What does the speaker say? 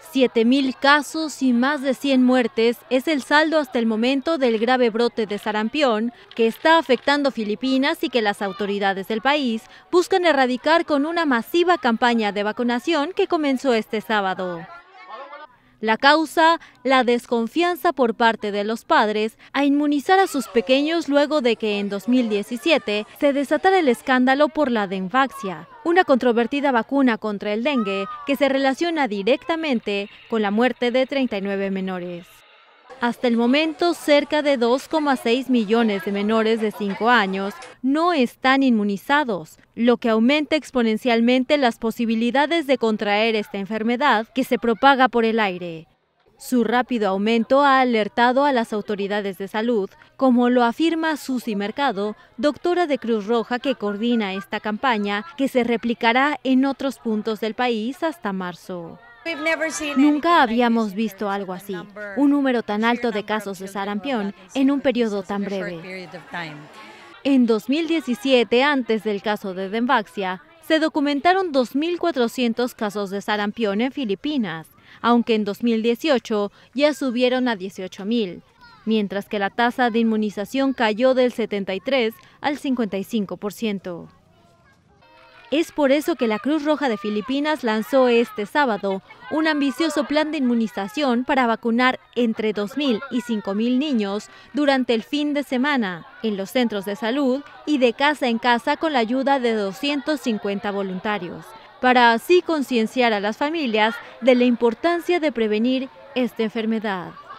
7.000 casos y más de 100 muertes es el saldo hasta el momento del grave brote de sarampión que está afectando Filipinas y que las autoridades del país buscan erradicar con una masiva campaña de vacunación que comenzó este sábado. La causa, la desconfianza por parte de los padres a inmunizar a sus pequeños luego de que en 2017 se desatara el escándalo por la Denvaxia, una controvertida vacuna contra el dengue que se relaciona directamente con la muerte de 39 menores. Hasta el momento, cerca de 2,6 millones de menores de 5 años no están inmunizados, lo que aumenta exponencialmente las posibilidades de contraer esta enfermedad que se propaga por el aire. Su rápido aumento ha alertado a las autoridades de salud, como lo afirma Susi Mercado, doctora de Cruz Roja que coordina esta campaña, que se replicará en otros puntos del país hasta marzo. Nunca habíamos visto algo así, un número tan alto de casos de sarampión en un periodo tan breve. En 2017, antes del caso de Denvaxia, se documentaron 2.400 casos de sarampión en Filipinas, aunque en 2018 ya subieron a 18.000, mientras que la tasa de inmunización cayó del 73 al 55%. Es por eso que la Cruz Roja de Filipinas lanzó este sábado un ambicioso plan de inmunización para vacunar entre 2.000 y 5.000 niños durante el fin de semana en los centros de salud y de casa en casa con la ayuda de 250 voluntarios, para así concienciar a las familias de la importancia de prevenir esta enfermedad.